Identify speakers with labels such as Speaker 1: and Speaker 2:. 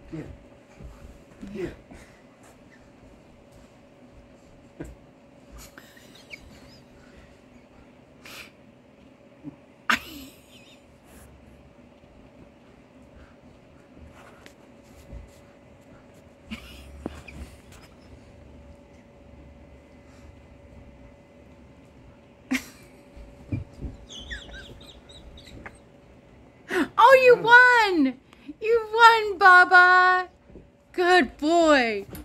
Speaker 1: Here. Here.
Speaker 2: Oh, you won! You won, Bubba! Good boy.